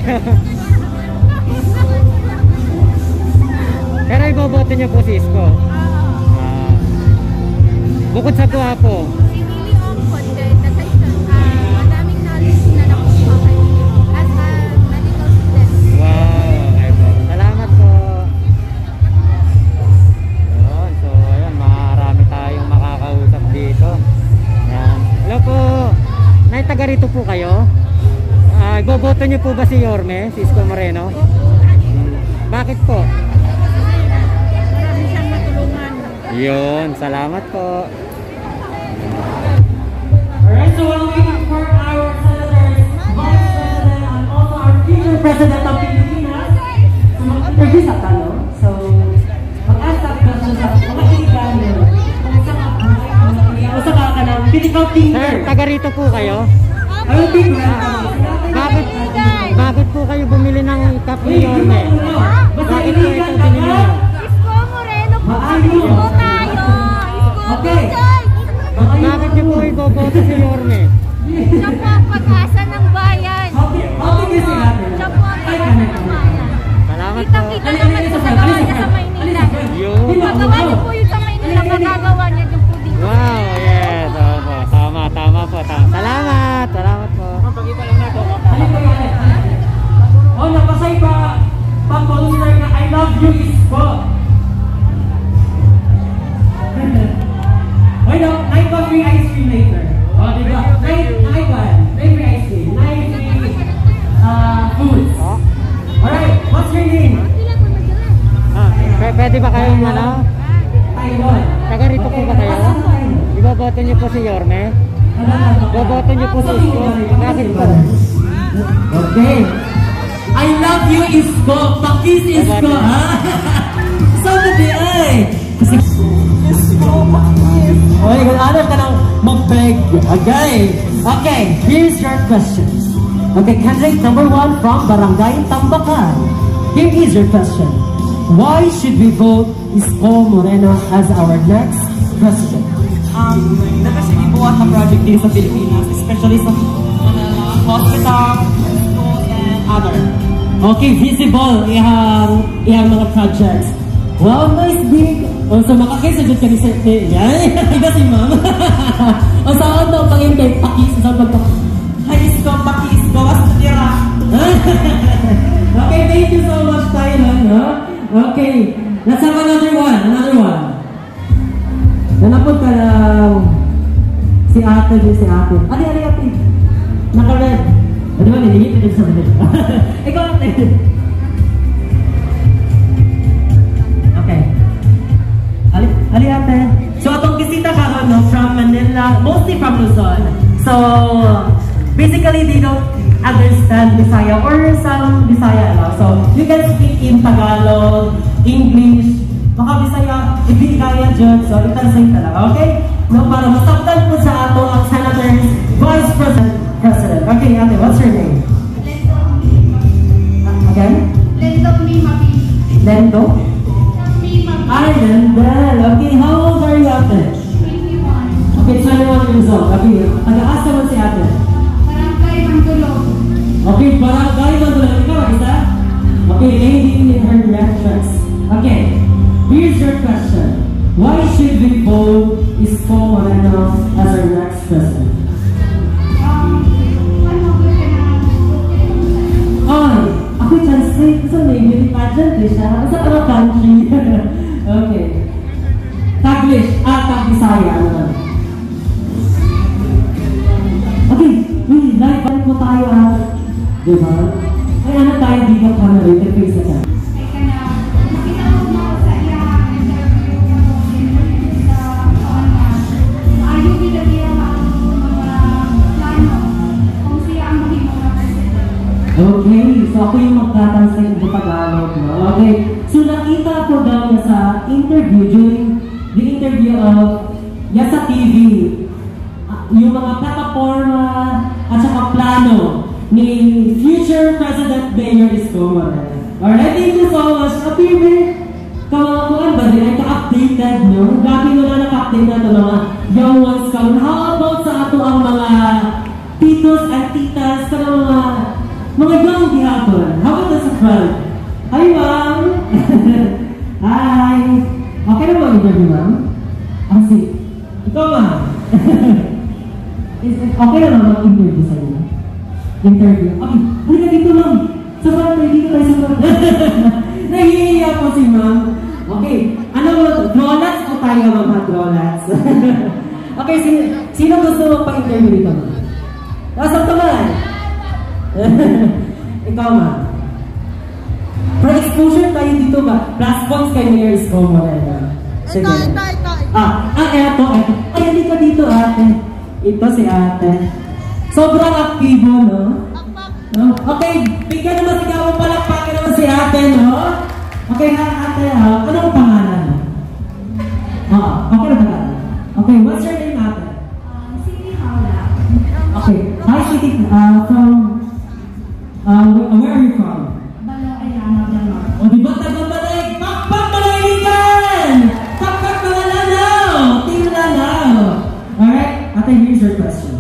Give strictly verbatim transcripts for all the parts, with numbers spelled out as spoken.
Pero iboboto niyo po si Isko. Ah. Bukod sa gwapo. Si Willie Ongkod, kasi uh, madaming knowledge na nakukuha kayo as a medical student. Wow, okay po. Salamat po. Yun, so ayan, marami tayong makakausap dito. Ayan. Hello po. Nay, taga rito po kayo? Uh, iboboto niyo po ba si Yorme, si Isko Moreno? Hmm. Bakit po? Marami siyang matulungan. Yun, salamat po. Alright, so while waiting for our senators, vice president, and also our future president of Pilipinas, so mag-interview sa talo. So, mag-ask up questions sa mga kaibigan nyo. Kung sa ka ka ng physical team. Sir, taga rito po kayo? I will be Bakit, bakit po kayo bumili ng cup ni Yorme? Bakit po ito binili nyo? Isko Moreno po. Isko tayo. Isko Okay. Bicay. Bakit niyo po iboboto si Yorme? Siya po ang pag-asa ng bayan. Siya po ang pag-asa ng bayan. Salamat po. Kitang-kita naman po sa gawa niya sa Maynila. Yun. Magawa niyo po yung sa Maynila, magagawa niya yung po dito. Wow, yes. Opo. Tama, tama po. Tama. Salamat. Salamat po. Oh, napasay pa pang poster na I love you Isko. Oy, no, night pa free ice cream later. Oh, diba? Night, night one. Free free ice cream. Night free uh, foods. Alright, what's your name? Ah, p- pwede ba kayong ano? Taiwan. Taga rito po ba kayo? Iboboto niyo po si Yorme? Iboboto niyo po si Isko? Bakit po? Okay. I love you Isko. Pakis Isko, ha? Sabi di ay. Isko, pakis. Okay, kung ano ka nang mag-beg. Okay. Okay, here's your questions. Okay, candidate number one from Barangay Tambakan. Here is your question. Why should we vote Isko Moreno as our next president? Um, dapat siya ibuhat na project din sa Pilipinas, especially sa mga hospital, schools, and other. Okay, visible ihang ihang mga projects. Wow, nice big. O sa makakisagod ka ni Sir T. Yan, iba si Ma'am. O sa ako daw pang yung pakis sa pagka... Hi, Isko, pakis, gawas na tira. Okay, thank you so much, Thailand. Huh? Okay, let's have another one, another one. Nanapod ka lang si ate, si ate. Ali, ali, ate. Naka-red. Ano ba, nilihit ka sa red. Ikaw, ate. Okay. Ali, ali, ate. So, atong bisita ka no, from Manila, mostly from Luzon. So, basically, they don't understand Bisaya or some Bisaya. No? So, you can speak in Tagalog, English, baka Bisaya, hindi kaya dyan. So, i-translate talaga, okay? No, para masaktan po sa ato ang senators, vice president, president. Okay, ate, what's your name? Uh, again? Lendo Mima P. Lendo? Mima P. Ay, Lendel. Okay, how old are you, ate? twenty-one. Okay, twenty-one years old. Okay, nag-aasa mo si ate? Barangay Mandulog. Okay, barangay Mandulog. Ikaw, isa? Okay, lady in her reactions. Okay, here's your question. Why should we vote Isko Moreno as our next president? Um, ano ko siya na? Ay, ako translate sa may beauty pageant eh siya. Sa ano country? Okay. Taglish. Ah, Tag-Bisaya. Ano? Okay, wait, live balik mo tayo ah. Diba? Ay, ano tayo dito ka na rin? Face na siya. Ay ka na. Makita mo mo sa iya. Sa kaon na. Ayaw nila ang mga plano kung siya ang mahimong na president. Okay, so ako yung magtatranslate ng Tagalog, no? Okay, so nakita ko daw niya sa interview, during the interview of Yasa T V, uh, yung mga plataforma at saka plano ni future President Mayor Isko Moreno. Alright, thank you so much. Appear kawakuan ba din ay ka-updated, no? Gabi mo na naka-update na ito mga young ones ka. How about sa ato ang mga titos at titas, ka mga Mga young gihapon. How about the sa front? Hi, ma'am! Hi! Okay na mga interview, ma'am? Ah, si. Ikaw, ma'am. Is it okay na ma'am mag-interview sa inyo? Interview. Okay, halika dito, ma'am. Sa front, dito tayo sa front. Nahihiya po si ma'am. Okay, ano mo, drawlats o tayo, ma'am, ha? Drawlats. Okay, sino, sino gusto mo pa-interview dito, ma'am? Asang taman? Ikaw, ma'am. For exposure tayo dito ba? Plus points kay Mayor Isko Moreno. Sige. Ah, ah, eto, eto. Ay, hindi ka dito, ate. Ito si ate. Sobrang aktibo, no? No? Okay, bigyan naman sigaw mo palakpakin naman si ate, no? Okay, ha, ate, ha? Anong pangalan? Ah, okay na ba? Okay, what's your name, ate? Um, Siti Paula. Okay, hi, Siti. Uh, from, uh, where, where are you from? Balong Ayano del Norte. O, di ba taga-balay? Pakpak Malayligan! Pakpak mga lanaw! Team lanaw! Alright, ate, here's your question.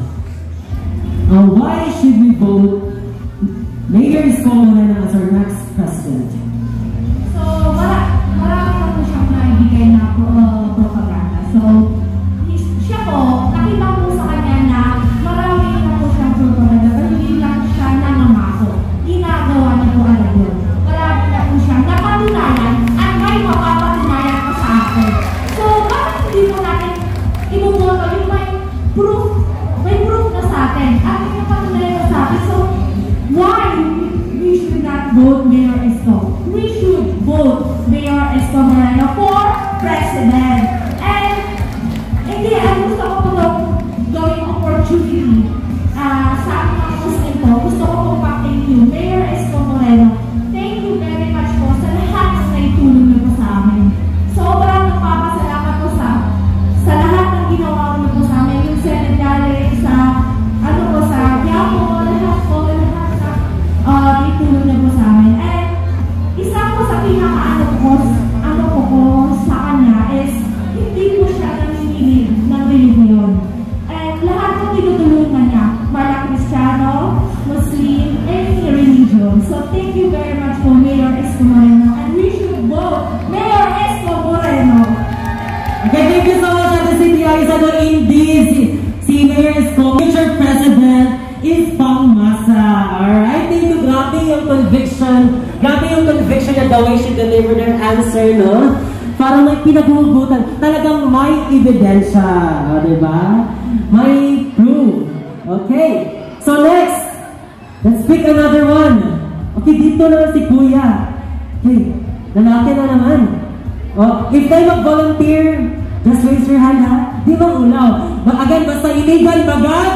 Uh, why should we vote Mayor Isko Moreno as our next president? So, mara marami na po siyang naibigay na uh, propaganda. So, hi- siya po, nakita po sa kanya na marami na po siyang propaganda, pero hindi lang siya nangangako. Ginagawa niya po agad yun. Marami na po siyang napatunayan at may mapapatunayan pa sa akin. So, bakit hindi po natin ibuboto yung may proof, may proof na sa atin at may mapatunayan na sa atin. So, why we should not vote Mayor Isko? We should vote Mayor Isko Moreno for President. And hindi, ang gusto ko po daw gawing opportunity uh, sa aking post ito. Gusto ko po pa-thank you, Mayor Isko Moreno. Thank you very much po sa lahat ng naitulong niyo po sa amin. Sobrang nagpapasalamat po sa sa lahat ng ginawa niyo po sa amin. Yung Senegale, sa ano po, sa Quiapo, lahat po, lahat sa uh, itulong niyo po sa amin. And isa po sa pinaka-ano po, ano po po sa kanya is hindi po siya nanginginig ng religion. And lahat po tinutulungan niya, mala Kristiyano, Muslim, any religion. So thank you very much po, Mayor Isko Moreno. And we should vote Mayor Isko Moreno. Okay, thank you so much, Ate City Aisa. No, indeed, si, si Mayor Isko, future president, is pangmasa. Alright, thank you. Grabe yung conviction. Grabe yung conviction niya, the way she delivered her answer, no? Parang may pinaghugutan. Talagang may ebidensya. O, diba? May proof. Okay. So next, let's pick another one. Okay, dito na si Kuya. Okay, lalaki na naman. Oh, if tayo mag-volunteer, just raise your hand, ha? Di ba ulaw? But again, basta illegal bagad?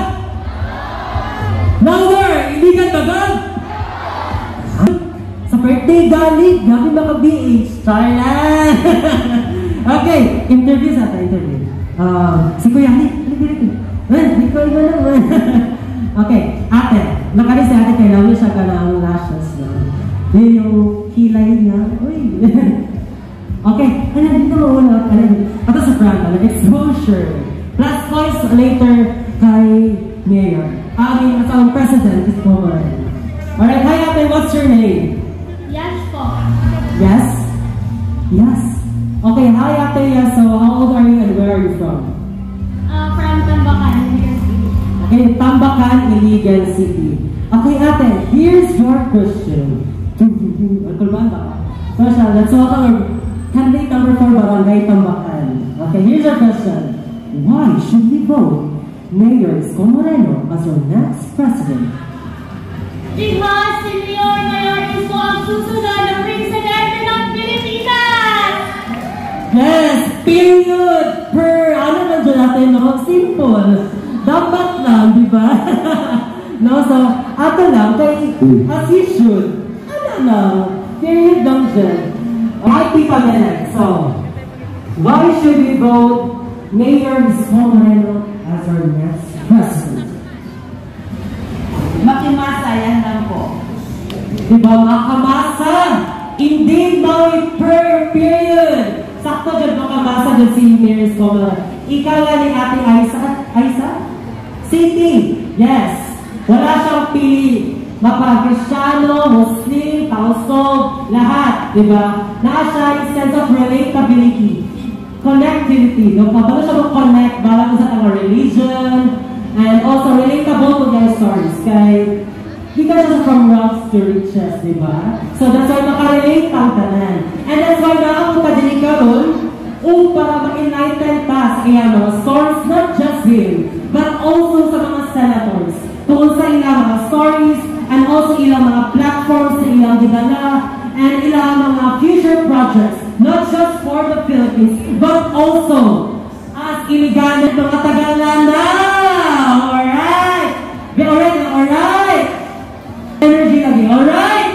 Louder! Illegal bagad? Sa birthday galit, gabi maka-B H. Charlan! Okay, interview sa ata, interview. Uh, si Kuya, halik, halik, halik. Man, di ko iba naman. Okay, ate. Nakari si ate, kailangan siya ka ng lashes. Yun yung kilay niya. Uy! Okay, ano dito mo ulo? Ano dito? Ito sa front, ano? Exposure. Plus points later kay Mayor. I mean, sa President is over. Alright, hi ate, what's your name? Yes po. Yes? Yes. Okay, hi ate, yes. So, how old are you and where are you from? Uh, from Tambacan, University. Okay, Tambacan, Iligan City. Okay ate, here's your question. Kulban ba? So, siya, let's welcome our candidate number four, Barangay Tambacan. Okay, here's our question. Why should we vote Mayor Isko Moreno as our next president? Because si Mayor Mayor Isko ang susunod na presidente ng Pilipinas! Yes, period, per, ano na dyan natin, no? Simple. Dapat lang, di ba? No, so, ato lang, kay, as you should. Ano lang, period lang dyan. I think I'm next. So, why should we vote Mayor Isko Moreno as our next president? Makimasa, yan lang po. Diba, makamasa? Indeed, my per period. Sakto dyan makamasa dyan si Mayor Isko Moreno. Ikaw nga ni Ate Aisa. Aisa? City. Yes. Wala siyang pili. mapa-Kristiyano, Muslim, Tausog, lahat, di ba? Naa siya yung sense of relatability, connectivity, no? Paano siya mag-connect, bala ko sa tanga religion, and also relatable to their stories. Kaya, di ka siya from rough to riches, di ba? So that's why makarelate ang tanan. And that's why naapunta din karon um para ma-enlighten pa sa iyang mga stories, not just him, but also sa mga senators. Tungkol sa ilang mga stories, and also ilang mga platforms na ilang gidala, and ilang mga future projects, not just for the Philippines, but also as iligan ng mga Tagalanda. Alright! Alright, alright! Energy lagi, alright?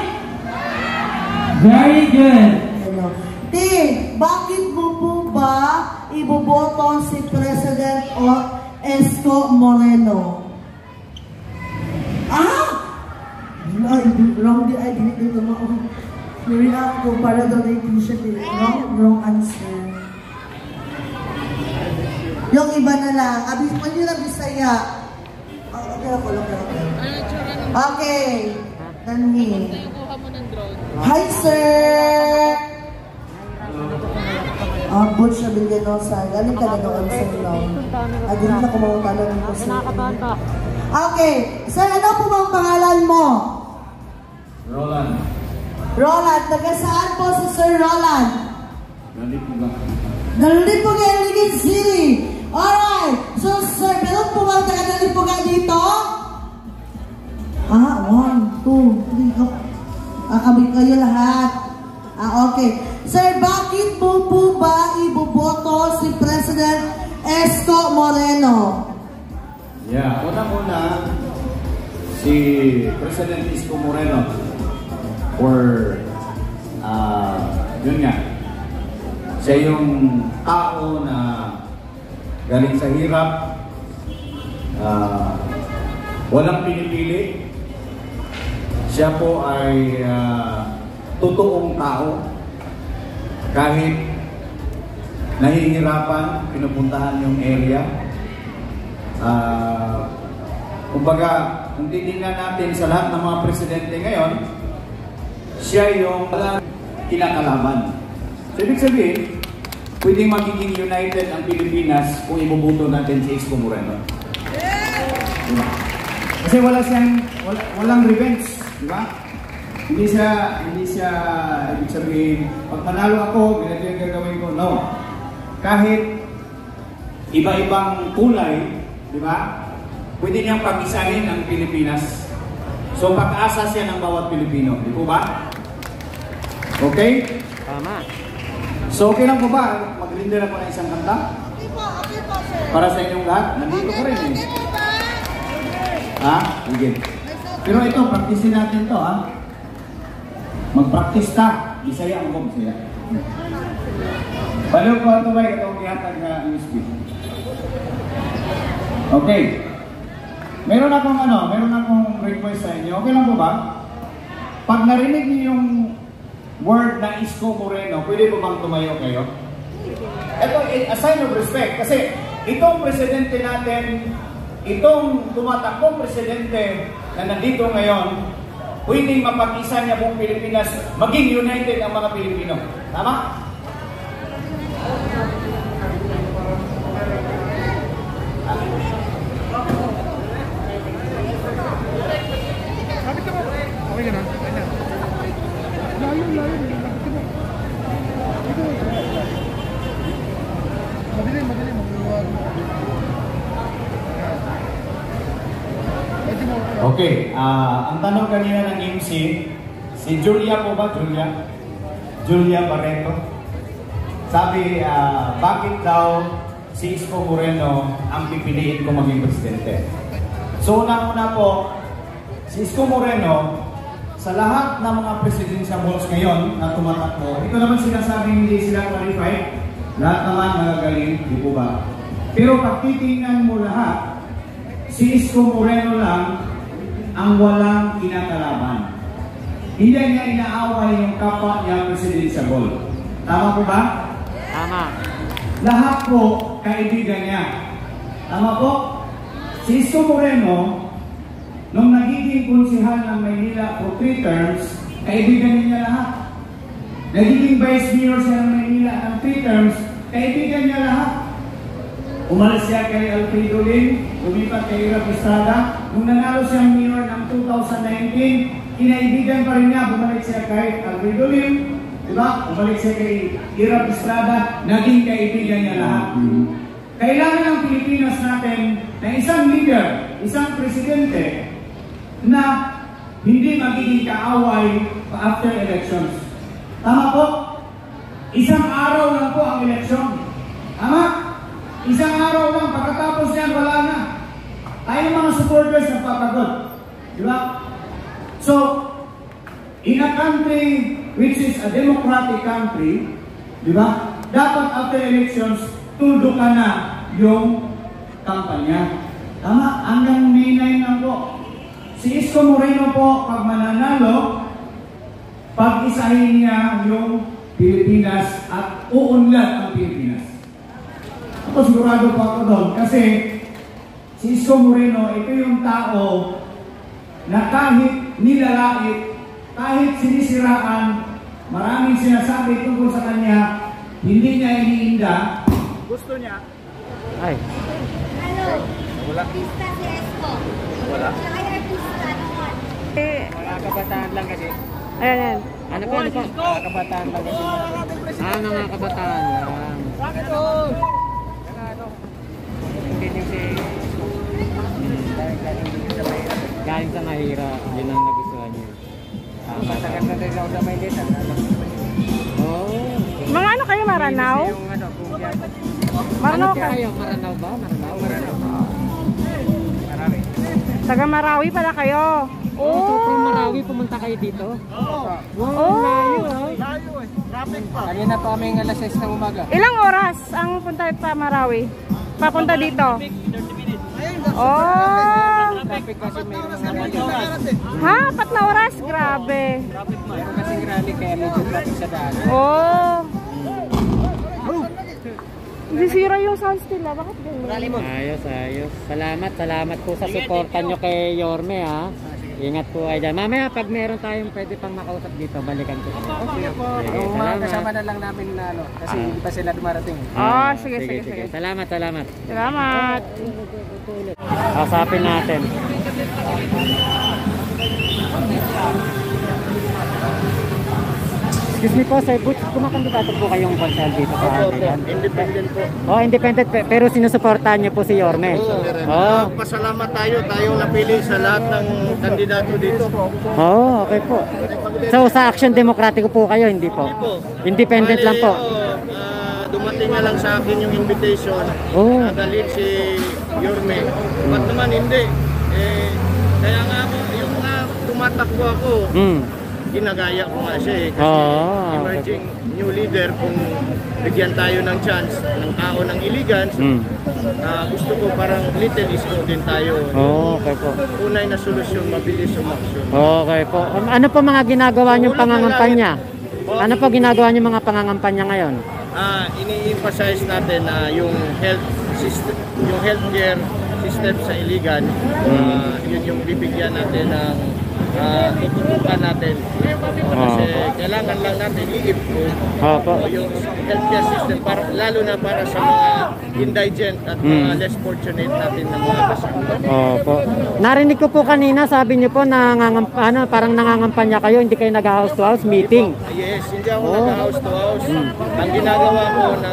Very good. Di, bakit mo po ba iboboto si President Isko Moreno? Ah! Ay, wrong di, ay, di, di, di, react ko para daw na siya di. Wrong, wrong answer. Yung iba na lang, abis mo nyo lang Bisaya. Oh, okay ako lang, okay. Okay, Danhi. Hi, sir! Ah, Butch na Villanosa. Galing ka na doon sa ilaw. Ah, di na kumawag ka lang ko sa ilaw. Okay, sir, ano po bang pangalan mo? Roland. Roland, taga saan po si Sir Roland? Nalipuga. Nalipuga, Ligid City. Alright, so sir, meron po bang taga Nalipuga dito? Ah, one, two, three, oh. Ah, kami kayo lahat. Ah, okay. Sir, bakit mo po ba iboboto si President Isko Moreno? Yeah, unang-una, si President Isko Moreno, or, uh, yun nga, siya yung tao na galing sa hirap, uh, walang pinipili. Siya po ay uh, totoong tao. Kahit nahihirapan, pinupuntahan yung area. Uh, kumbaga, kung titingnan natin sa lahat ng mga presidente ngayon, siya yung walang kinakalaban. So, ibig sabihin, pwedeng magiging united ang Pilipinas kung ibubuto natin si Isko Moreno. Diba? Kasi wala siyang, wala, walang revenge. Diba? Hindi siya, hindi siya, ibig sabihin, pag manalo ako, ganito yung gagawin ko. No. Kahit iba-ibang kulay, di ba? Pwede niyang pag-isahin ang Pilipinas. So, pag-asa siya ng bawat Pilipino. Di po ba? Okay? Tama. So, okay lang po ba? Mag-render ako ng isang kanta? Okay po, okay po, sir. Para sa inyong lahat? Nandito ko rin eh. Ha? Sige. Pero ito, practicein natin to, ha? Mag-practice ta. Isaya ang kong siya. Balo ko ito ba itong ihatag na U S B? Okay. Meron akong ano, meron akong request sa inyo. Okay lang po ba? Pag narinig niyo yung word na Isko Moreno, pwede po bang tumayo kayo? Ito, a sign of respect. Kasi itong presidente natin, itong tumatakbong presidente na nandito ngayon, pwedeng mapag-isa niya buong Pilipinas, maging united ang mga Pilipino. Tama? Okay, uh, ang tanong kanina ng M C, si Julia po ba? Julia? Julia Barreto. Sabi, uh, bakit daw si Isko Moreno ang pipiliin ko maging presidente? So, una-una po, si Isko Moreno, sa lahat ng mga presidential balls ngayon na tumatakbo, ito naman sinasabing hindi sila qualified, lahat naman nagagaling, di po ba? Pero pag titingnan mo lahat, si Isko Moreno lang ang walang kinakalaban. Hindi niya inaaway yung kapwa niya presidential ball. Tama po ba? Tama. Lahat po kaibigan niya. Tama po? Si Isko Moreno, nung naging nagiging konsehal ng Maynila for three terms, kaibigan niya lahat. Nagiging vice mayor siya ng Maynila ng three terms, kaibigan niya lahat. Umalis siya kay Alfredo Lim, lumipat kay Irap Estrada. Nung nanalo siyang mayor ng two thousand nineteen, kinaibigan pa rin niya, bumalik siya kay Alfredo Lim. Diba? Bumalik siya kay Irap Estrada, naging kaibigan niya lahat. Kailangan ng Pilipinas natin na isang leader, isang presidente na hindi magiging kaaway after elections. Tama po? Isang araw lang po ang eleksyon. Tama? Isang araw lang, pagkatapos yan, wala na. Tayo mga supporters na papagod. Diba? So, in a country which is a democratic country, diba? Dapat after elections, tuldo ka na yung kampanya. Tama? Hanggang May nine lang po. Si Isko Moreno po, pag mananalo, pag-isahin niya yung Pilipinas at uunlad ang Pilipinas. Ako sigurado po ako doon kasi si Isko Moreno, ito yung tao na kahit nilalait, kahit sinisiraan, maraming sinasabi tungkol sa kanya, hindi niya iniinda. Gusto niya. Ay. Ano? Wala. Artista si Esko. Wala. Ay, artista naman. Mga kabataan lang kasi. Ayan, ayan. Ano po, ano po? Mga kabataan lang kasi. Ah, mga kabataan lang. Bakit doon? Galing sa mahirap, yun ang nagustuhan niyo. Matagal na rin ako sa Maynila. Oh. Mga ano kayo, Maranaw? Maranaw Ano ka? kayo? Maranaw ba? Maranaw? Maranaw. Marawi. Taga Marawi pala kayo. Oh, so from Marawi pumunta kayo dito? Oo. Wow, Oh. layo ah. Layo eh. Traffic pa. Kanina pa kami ng alas sais ng umaga. Ilang oras ang punta sa Marawi? Papunta dito? thirty minutes. Oh! Traffic kasi mayroon na rally. Ha? Apat na oras? Grabe. Mayroon kasing rally kaya medyo traffic sa daan. Oh! Sisira yung sound still ah. Bakit ganun? Ayos, ayos. Salamat, salamat po sa suporta nyo kay Yorme ha. Ingat po kayo dyan. Mamaya pag meron tayong pwede pang makausap dito, balikan ko. Okay po. Sige, Yung mga salamat. kasama na lang namin na ano, kasi Ah. hindi pa sila dumarating. Ah, sige, sige, sige. Salamat, salamat. Salamat. Kasapin natin. Excuse me po, Sir Butch, kumakandidato po kayong konsel dito sa atin. Independent po. Oh, independent, pe- pero sinusuportahan niyo po si Yorme. Oh. Pasalamat tayo, tayo napili sa lahat ng kandidato dito. Oh, okay po. So sa Action Demokratiko po kayo, hindi po? Independent lang po. Ah, dumating na lang sa akin yung invitation. Oh. Nadalhin si Yorme. Ba't naman hindi? Eh, kaya nga ako, yung nga tumatakbo ako, Hmm. ginagaya ko nga siya eh. Kasi Oh, emerging new leader, kung bigyan tayo ng chance ng tao ng Iligan, Hmm. ah, gusto ko parang little isko din tayo. Oh, okay po. Tunay na solusyon, mabilis umaksyon. Okay po. Um, Ano po mga ginagawa niyong pangangampanya? Ano po ginagawa niyong mga pangangampanya ngayon? Ah, ini-emphasize natin na yung health system, yung healthcare system sa Iligan, ah, yun yung bibigyan natin ng uh, tututukan natin. Kasi kailangan lang natin i-improve Opo. yung healthcare system, para, lalo na para sa mga indigent at mga Mm. less fortunate natin na mga kasama. Opo. Narinig ko po kanina, sabi niyo po nangangam, ano, parang nangangampanya kayo, hindi kayo nag-house to house meeting. Ah, yes, hindi ako Oh. nag-house to house. Ang ginagawa ko na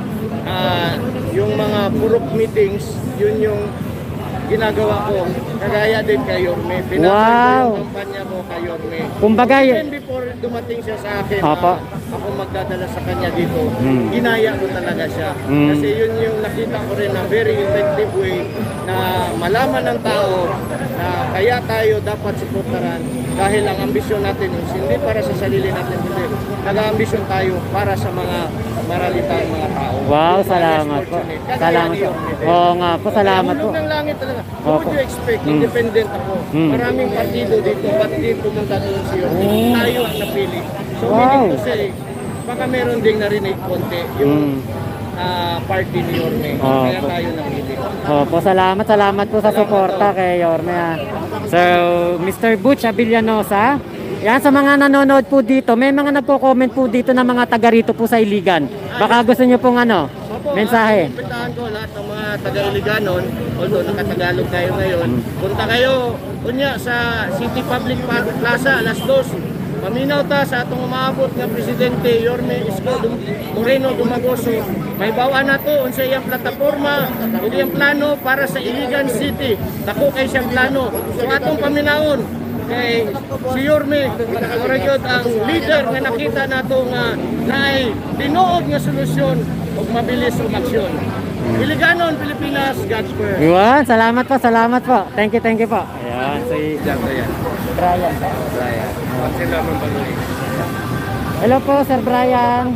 ah, yung mga purok meetings, yun yung ginagawa ko. Kagaya din kay Yorme. Pinapay Wow. ko yung kampanya ko kay Yorme. Kumbaga, y- Even before dumating siya sa akin, Opo. ah, ako magdadala sa kanya dito, Mm. ginaya ko talaga siya. Mm. Kasi yun yung nakita ko rin na very effective way na malaman ng tao na kaya tayo dapat suportaran dahil ang ambisyon natin is hindi para sa sarili natin, hindi. Nag-ambisyon tayo para sa mga maralitang mga tao. Wow, Yung mga salamat less po. fortunate. Kagaya Salamat ni po. Yorme din. Oo nga po, salamat po. Hulog ng langit talaga. Opo. What would you expect? Mm. Independent ako. Mm. Maraming partido dito, ba't di pumunta doon si Yorme? Oh. Tayo ang napili. So, Wow. meaning to say, baka meron ding narinig konti yung Mm. ah, party ni Yorme. Opo. Kaya tayo napili. Opo, salamat, salamat po sa suporta kay Yorme ha. So, Mister Butch Avillanosa. Yan, sa mga nanonood po dito, may mga nagko-comment po dito na mga taga rito po sa Iligan. Baka gusto nyo pong ano, mensahe. Imbitahan ko lahat ng mga taga-Iliganon, although nakatagalog tayo ngayon. Punta kayo, kunya sa City Public Plaza, alas dos. Paminaw ta sa atong umaabot nga Presidente Yorme Isko Moreno Dumagoso. May bawa na to unsa iyang plataporma, ug iyang plano para sa Iligan City. Dako kay siyang plano. So atong paminaon kay si Yorme Moreno ang leader nga nakita nato nga naay tinuod nga solusyon ug mabilis ug aksyon. Iliganon, Pilipinas, God's first. Iwan, salamat po, salamat po. Thank you, thank you po. Ayan, si Brian. Brian. Brian. Sila man baloy. Hello po, Sir Brian.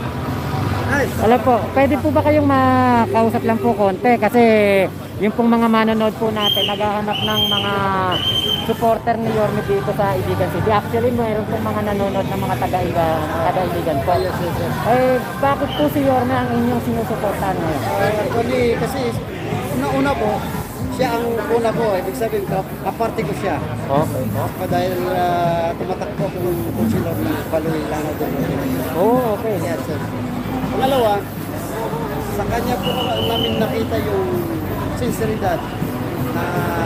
Hello po. Pwede po ba kayong makausap lang po konti? Kasi yung pong mga manonood po natin, naghahanap ng mga supporter ni Yorme dito sa Iligan City. Actually, mayroon pong mga nanonood ng mga taga-Iligan taga-Iligan po. Eh, bakit po si Yorme ang inyong sinusuportahan ngayon? Actually, kasi una-una po, siya ang una ko. Ibig sabihin ko, kaparte ko siya. Okay po. Dahil uh, tumatakbo kung, kung sino ng Baloy lang na doon. Oh, okay. Yes, sir. Pangalawa, sa kanya po namin nakita yung sinceridad na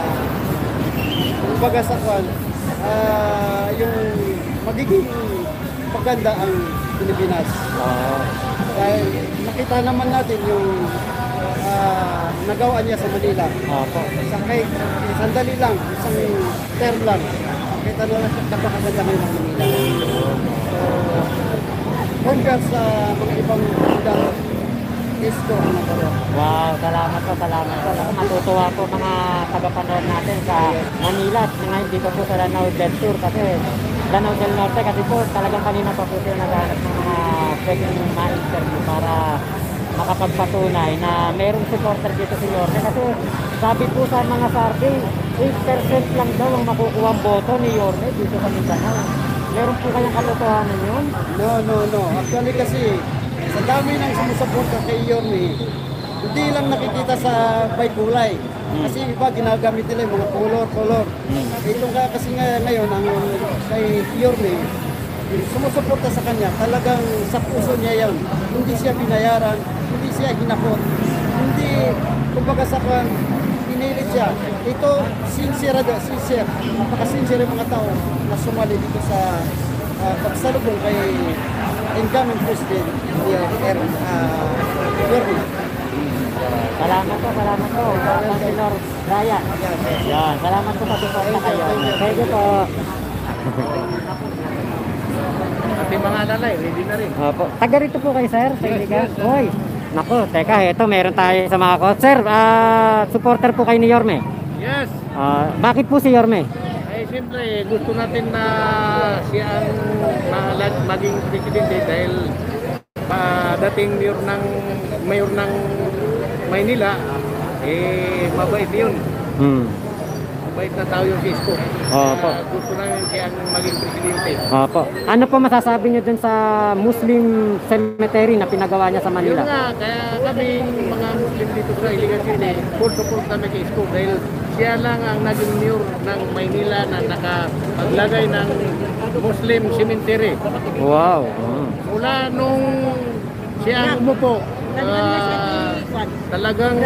kumbaga sa kwan, uh, yung magiging paganda ang Pilipinas. Oh. Dahil nakita naman natin yung uh, nagawa niya sa Manila. Opo. Sa kahit sandali lang, isang term lang, kita na napakaganda ngayon ng Manila. So, congrats sa mga ibang kandidato. Isko ang nagkaroon. Wow, salamat po, salamat po. Ako matutuwa po mga tagapanood natin sa Manila at ngayon dito po sa Lanao del Sur kasi Lanao del Norte kasi po talagang kanina pa po sila naghahanap ng mga pwedeng ma-interview para makapagpatunay na mayroong supporter dito si Yorme kasi sabi po sa mga survey eight percent lang daw ang makukuha ang boto ni Yorme dito sa Mindanao. Meron po kayang katotohanan yun? No, no, no. Actually kasi sa dami ng sumusuporta kay Yorme, hindi lang nakikita sa by kulay. Kasi iba ginagamit nila yung mga color-color. Ito nga kasi nga ngayon ang kay Yorme, sumusuporta sa kanya, talagang sa puso niya yan. Hindi siya binayaran, hindi siya hinakot. Hindi, kumbaga sa kwan, pinilit siya. Ito, sincere, sincere. Napaka-sincere yung mga tao na sumali dito sa uh, pagsalubong kay incoming President uh, Yorme. Salamat po, salamat po. Councilor Ryan. Yan, salamat po sa suporta kayo. Thank you po. At yung mga lalay, ready na rin. Opo. Taga rito po kayo, sir? Sa Iligan? Hoy. Naku, teka, eto, meron tayo sa mga coach. Sir, uh, supporter po kayo ni Yorme? Yes. Uh, bakit po si Yorme? Eh, siyempre, gusto natin na siya ang mahalag maging presidente dahil padating mayor ng, mayor ng Maynila, eh, mabait yun. Hmm. Mabait na tao yung Isko. Opo. Uh, gusto namin siya ang maging presidente. Opo. Ano po masasabi niyo dun sa Muslim cemetery na pinagawa niya sa Manila? Yun nga, kaya kami mga Muslim dito sa Iligan City, full support kami kay Isko dahil siya lang ang naging mayor ng Maynila na nakapaglagay ng Muslim cemetery. Wow. Hmm. Mula nung siya ang umupo, uh, talagang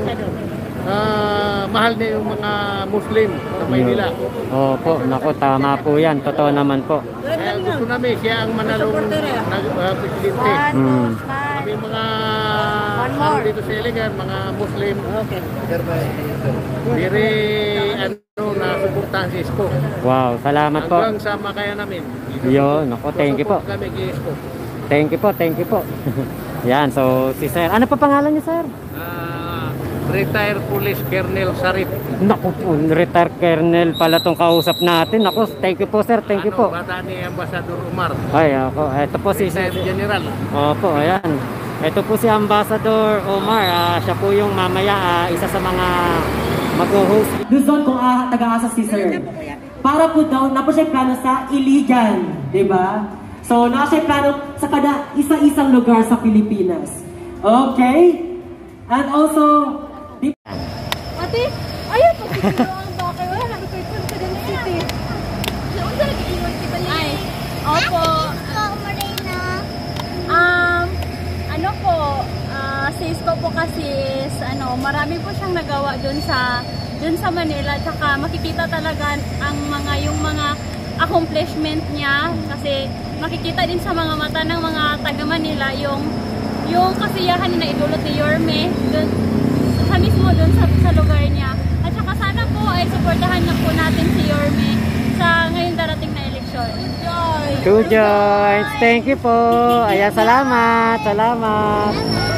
uh, mahal na yung mga Muslim sa Maynila. Opo, naku, tama po yan. Totoo naman po. Kaya gusto namin siya ang manalong uh, presidente. Hmm. Kami mga ano dito sa Iligan, mga Muslim, very ano, na suportahan si Isko. Wow, salamat po. Hanggang sa makaya namin. Yun, naku, thank you po. Kami kay Isko. Thank you po, thank you po. Yan, so si Sir, ano pa pangalan niyo, Sir? Uh, retired Police Colonel Sarip. Naku po, retired colonel pala tong kausap natin. Naku, thank you po, Sir, thank you po. Ano, bata ni Ambassador Umar. Ay, ako, ito po si Sir General. Opo, ayan. Ito po si Ambassador Omar. Uh, siya po yung mamaya, uh, isa sa mga mag-host. Luzon kung uh, taga-asa si Sir. Para po daw, na po siya plano sa Iligan, di ba? So, na siya plano sa kada isa-isang lugar sa Pilipinas. Okay? And also, Ate, ayun, pag-sino ang bakay, wala na ito ito. kasi is, ano, marami po siyang nagawa dun sa, dun sa Manila. Tsaka makikita talaga ang mga, yung mga accomplishment niya. Kasi makikita din sa mga mata ng mga taga Manila yung, yung kasiyahan na idulot ni Yorme dun, sa mismo dun sa, sa lugar niya. At saka sana po ay supportahan na po natin si Yorme sa ngayon darating na eleksyon. Joy! Two joints. Thank you po. Ayan, salamat. Salamat.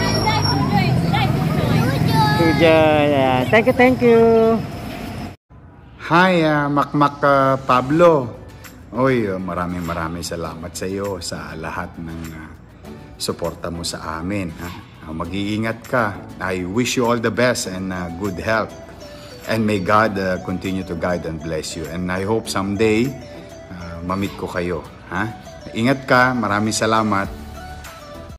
Two joints. Ayan. Thank you, thank you. Hi, uh, Makmak uh, Pablo. Oy, uh, maraming maraming salamat sa iyo sa lahat ng uh, suporta mo sa amin. Ha? Uh, mag-iingat ka. I wish you all the best and uh, good health. And may God uh, continue to guide and bless you. And I hope someday, uh, mamit ko kayo. Ha? Ingat ka. Maraming salamat.